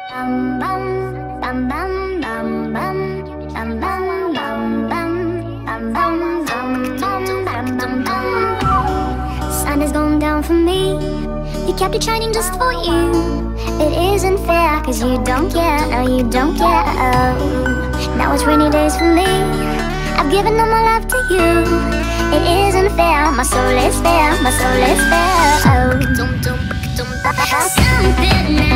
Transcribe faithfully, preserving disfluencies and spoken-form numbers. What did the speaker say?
Bum bum bum bum bum bum bum bum bum bum bum bum bum bum bum bum. Sun has gone down for me. You kept it shining just for you. It isn't fair, cause you don't care, no you don't care. Oh, now it's rainy days for me. I've given all my love to you. It isn't fair, my soul is fair, my soul is fair. Oh, something